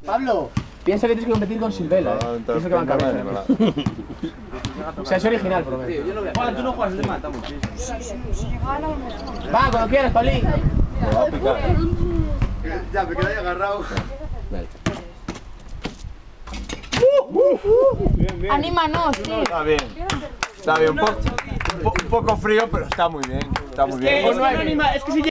Pablo, piensa que tienes que competir con Silvela, piensa que va en cabeza. O sea, es original, por lo menos. Juan, tú no juegas, te matamos. Va, cuando quieras, Paulín. Me va a picar. Ya, me quedé ahí agarrado. Bien, bien. Anímanos, tío. Está bien. Está bien, un poco frío, pero está muy bien. Está muy bien. Es que si